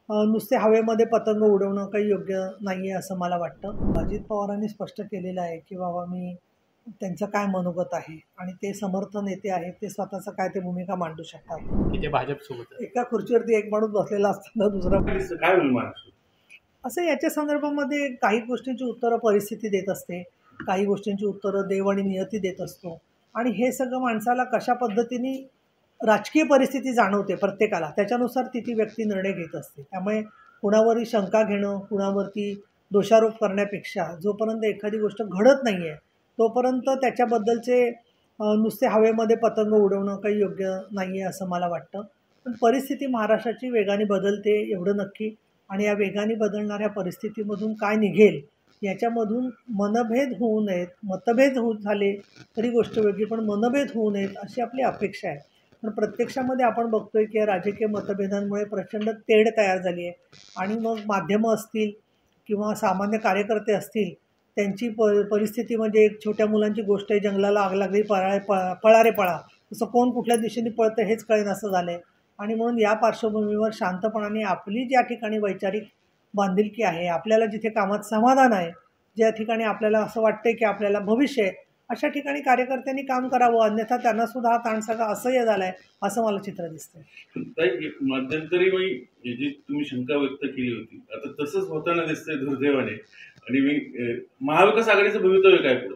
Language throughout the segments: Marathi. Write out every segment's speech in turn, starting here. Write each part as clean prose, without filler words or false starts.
नुसते हवेमध्ये पतंग उडवणं काही योग्य नाही आहे असं मला वाटतं. अजित पवारांनी स्पष्ट केलेलं आहे की बाबा मी त्यांचं काय मनोगत आहे आणि ते समर्थ नेते आहेत, ते स्वतःचं काय ते भूमिका मांडू शकतात. की ते भाजपसोबत आहे. एका खुर्चीवरती एक माणूस बसलेला असताना दुसरा काय होईल महाराष्ट्र? असं याच्या संदर्भामध्ये काही गोष्टींची उत्तरं परिस्थिती देत असते, काही गोष्टींची उत्तरं देव आणि नियती देत असतो आणि हे सगळं माणसाला कशा पद्धतीने राजकीय परिस्थिती जाणवते प्रत्येकाला, त्याच्यानुसार ती व्यक्ती निर्णय घेत असते. त्यामुळे कुणावरही शंका घेणं, कुणावरती दोषारोप करण्यापेक्षा जोपर्यंत एखादी गोष्ट घडत नाही आहे तोपर्यंत त्याच्याबद्दलचे नुसते हवेमध्ये पतंग उडवणं काही योग्य नाही आहे असं मला वाटतं. पण परिस्थिती महाराष्ट्राची वेगाने बदलते एवढं नक्की, आणि या वेगाने बदलणाऱ्या परिस्थितीमधून काय निघेल याच्यामधून मनभेद होऊ नयेत, मतभेद झाले तरी गोष्ट वेगळी, पण मनभेद होऊ नयेत अशी आपली अपेक्षा आहे. पण प्रत्यक्षामध्ये आपण बघतोय की राजकीय मतभेदांमुळे प्रचंड तेढ तयार झाली आहे आणि मग माध्यमं असतील किंवा सामान्य कार्यकर्ते असतील, त्यांची परिस्थिती म्हणजे एक छोट्या मुलांची गोष्ट आहे, जंगलाला आग लागली पळा रे पळा, तसं कोण कुठल्या दिशेने पळतं हेच कळेन असं झालं आहे. आणि म्हणून या पार्श्वभूमीवर शांतपणाने आपली ज्या ठिकाणी वैचारिक बांधिलकी आहे, आपल्याला जिथे कामात समाधान आहे, ज्या ठिकाणी आपल्याला असं वाटतं की आपल्याला भविष्य आहे, अशा ठिकाणी कार्यकर्त्यांनी काम करावं, अन्यथा त्यांनासुद्धा हा ताण सगळा असह्य झाला आहे असं मला चित्र दिसतंय. मध्यंतरी मी जी तुम्ही शंका व्यक्त केली होती, आता तसंच होताना दिसतंय दुर्दैवाने. आणि मी महाविकास आघाडीचं भवितव्य काय पुढं?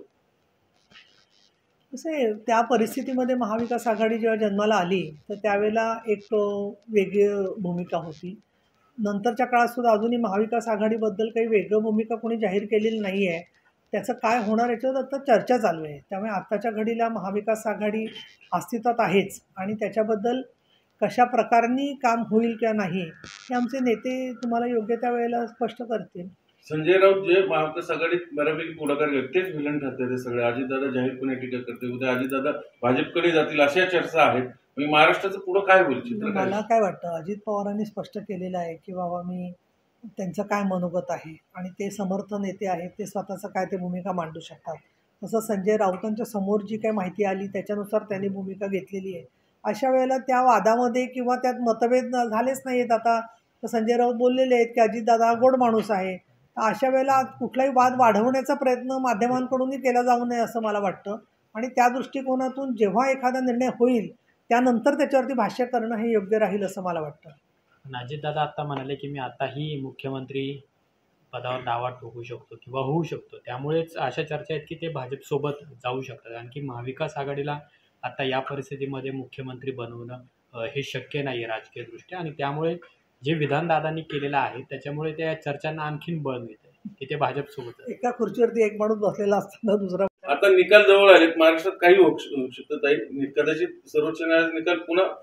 असे त्या परिस्थितीमध्ये महाविकास आघाडी जेव्हा जन्माला आली तर त्यावेळेला एक वेगळी भूमिका होती. नंतरच्या काळातसुद्धा अजूनही महाविकास आघाडीबद्दल काही वेगळं भूमिका कोणी जाहीर केलेली नाही आहे. त्याचं काय होणार याच्यावर आता चर्चा चालू आहे. त्यामुळे आत्ताच्या घडीला महाविकास आघाडी अस्तित्वात आहेच आणि त्याच्याबद्दल कशा प्रकाराने काम होईल किंवा नाही हे आमचे नेते तुम्हाला योग्य त्या वेळेला स्पष्ट करतील. संजय राऊत जे महाविकास आघाडीत बऱ्यापैकी पुढाकार घेतात तेच व्हिलन ठरते. ते सगळे अजितदादा जाहीरपणे टीका करते, उद्या अजितदादा भाजपकडे जातील अशा चर्चा आहेत. महाराष्ट्राचं पुढं काय होईल चित्र? मला काय वाटतं, अजित पवारांनी स्पष्ट केलेलं आहे की बाबा मी त्यांचं काय मनोगत आहे आणि ते समर्थ नेते आहेत, ते स्वतःचं काय ते भूमिका मांडू शकतात. तसं संजय राऊतांच्या समोर जी काही माहिती आली त्याच्यानुसार त्यांनी भूमिका घेतलेली आहे. अशा वेळेला त्या वादामध्ये किंवा त्यात मतभेद झालेच नाही आहेत. आता तर संजय राऊत बोललेले आहेत की अजितदादा हा गोड माणूस आहे. अशा वेळेला कुठलाही वाद वाढवण्याचा प्रयत्न माध्यमांकडूनही केला जाऊ नये असं मला वाटतं. आणि त्या दृष्टिकोनातून जेव्हा एखादा निर्णय होईल त्यानंतर त्याच्यावरती भाष्य करणं हे योग्य राहील असं मला वाटतं. अजितदादा आत्ता म्हणाले की मी आताही मुख्यमंत्री पदावर दावा ठोकू शकतो किंवा होऊ शकतो, त्यामुळेच अशा चर्चा आहेत की ते भाजपसोबत जाऊ शकतात. आणखी महाविकास आघाडीला आता या परिस्थितीमध्ये मुख्यमंत्री बनवणं हे शक्य नाही आहे राजकीयदृष्ट्या, आणि त्यामुळे जे विधानदादांनी केलेलं आहे त्याच्यामुळे त्या चर्चांना आणखीन बळ मिळतं की ते भाजपसोबत आहे. एका खुर्चीवरती एक माणूस बसलेला असताना दुसरा. आता निकाल जवळ आलेत, महाराष्ट्रात काही होऊ शकत आहे. कदाचित सर्वोच्च न्यायालयाचा निकाल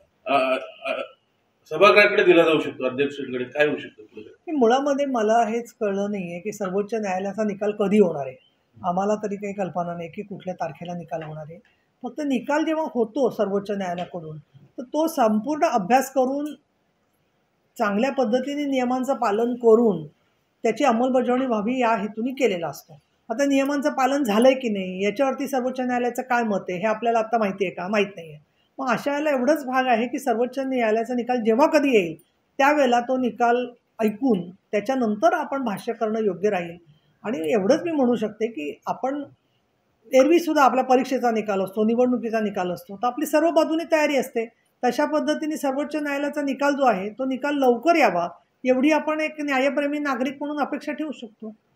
पुन्हा सभागृहाकडे दिला जाऊ शकतो, अध्यक्षांकडे. काय होऊ शकतं? मुळामध्ये मला हेच कळलं नाही आहे की सर्वोच्च न्यायालयाचा निकाल कधी होणार आहे. आम्हाला तरी काही कल्पना नाही की कुठल्या तारखेला निकाल होणार आहे. फक्त निकाल जेव्हा होतो सर्वोच्च न्यायालयाकडून तर तो संपूर्ण अभ्यास करून चांगल्या पद्धतीने नियमांचं पालन करून त्याची अंमलबजावणी व्हावी या हेतूने केलेला असतो. आता नियमांचं पालन झालं आहे की नाही याच्यावरती सर्वोच्च न्यायालयाचं काय मत आहे हे आपल्याला आत्ता माहिती आहे का? माहीत नाही आहे. मग अशा वेळेला एवढंच भाग आहे की सर्वोच्च न्यायालयाचा निकाल जेव्हा कधी येईल त्यावेळेला तो निकाल ऐकून त्याच्यानंतर आपण भाष्य करणं योग्य राहील. आणि एवढंच मी म्हणू शकते की आपण एरवीसुद्धा आपल्या परीक्षेचा निकाल असतो, निवडणुकीचा निकाल असतो, तर आपली सर्व बाजूने तयारी असते. तशा पद्धतीने सर्वोच्च न्यायालयाचा निकाल जो आहे तो निकाल लवकर यावा एवढी आपण एक न्यायप्रेमी नागरिक म्हणून अपेक्षा ठेवू शकतो.